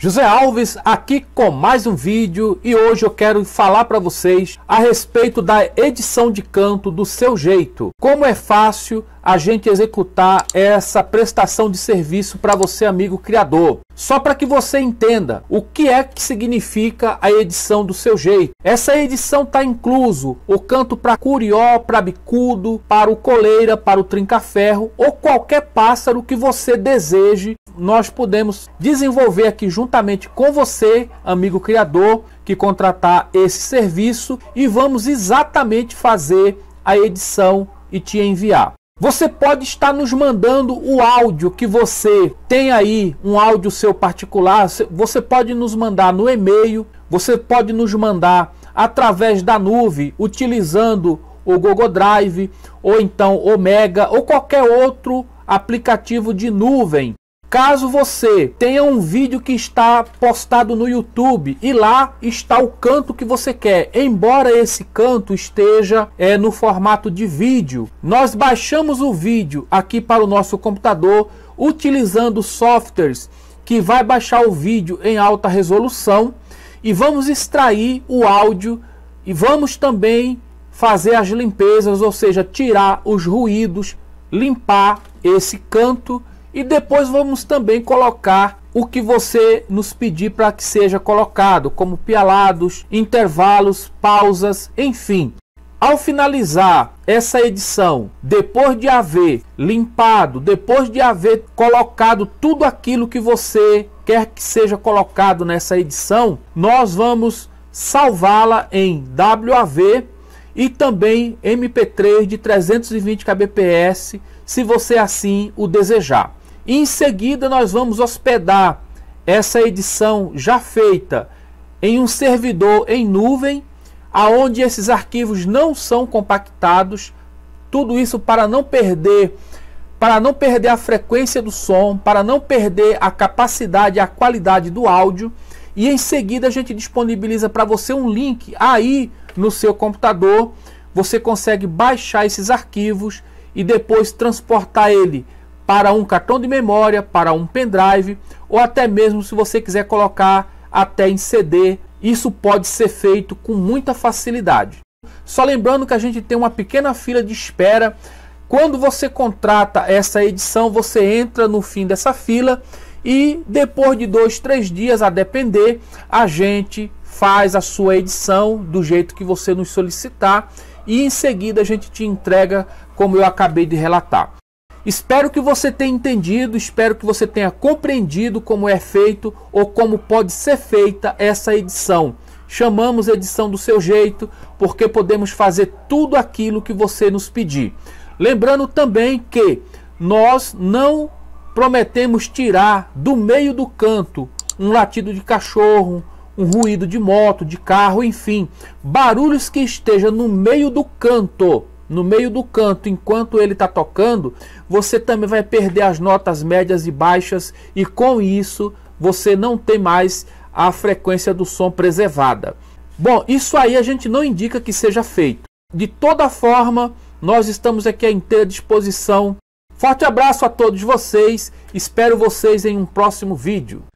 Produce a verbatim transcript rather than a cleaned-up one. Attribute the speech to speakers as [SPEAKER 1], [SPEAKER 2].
[SPEAKER 1] José Alves aqui com mais um vídeo e hoje eu quero falar para vocês a respeito da edição de canto do seu jeito. Como é fácil a gente executar essa prestação de serviço para você, amigo criador. Só para que você entenda o que é que significa a edição do seu jeito. Essa edição está incluso o canto para curió, para bicudo, para o coleira, para o trinca-ferro ou qualquer pássaro que você deseje. Nós podemos desenvolver aqui juntamente com você, amigo criador, que contratar esse serviço e vamos exatamente fazer a edição e te enviar. Você pode estar nos mandando o áudio que você tem aí, um áudio seu particular, você pode nos mandar no e-mail, você pode nos mandar através da nuvem, utilizando o Google Drive, ou então o Mega, ou qualquer outro aplicativo de nuvem. Caso você tenha um vídeo que está postado no YouTube e lá está o canto que você quer, embora esse canto esteja é, no formato de vídeo, nós baixamos o vídeo aqui para o nosso computador utilizando softwares que vai baixar o vídeo em alta resolução e vamos extrair o áudio e vamos também fazer as limpezas, ou seja, tirar os ruídos, limpar esse canto. E depois vamos também colocar o que você nos pedir para que seja colocado, como pialados, intervalos, pausas, enfim. Ao finalizar essa edição, depois de haver limpado, depois de haver colocado tudo aquilo que você quer que seja colocado nessa edição, nós vamos salvá-la em W A V e também M P três de trezentos e vinte kbps, se você assim o desejar. E em seguida nós vamos hospedar essa edição já feita em um servidor em nuvem, aonde esses arquivos não são compactados. Tudo isso para não perder, para não perder a frequência do som, para não perder a capacidade e a qualidade do áudio. E em seguida a gente disponibiliza para você um link aí no seu computador. Você consegue baixar esses arquivos e depois transportar ele para um cartão de memória, para um pendrive, ou até mesmo se você quiser colocar até em C D, isso pode ser feito com muita facilidade. Só lembrando que a gente tem uma pequena fila de espera. Quando você contrata essa edição, você entra no fim dessa fila e depois de dois, três dias, a depender, a gente faz a sua edição do jeito que você nos solicitar e em seguida a gente te entrega como eu acabei de relatar. Espero que você tenha entendido, espero que você tenha compreendido como é feito ou como pode ser feita essa edição. Chamamos edição do seu jeito porque podemos fazer tudo aquilo que você nos pedir. Lembrando também que nós não prometemos tirar do meio do canto um latido de cachorro, um ruído de moto, de carro, enfim, barulhos que estejam no meio do canto. No meio do canto, enquanto ele está tocando, você também vai perder as notas médias e baixas e com isso você não tem mais a frequência do som preservada. Bom, isso aí a gente não indica que seja feito. De toda forma, nós estamos aqui à inteira disposição. Forte abraço a todos vocês, espero vocês em um próximo vídeo.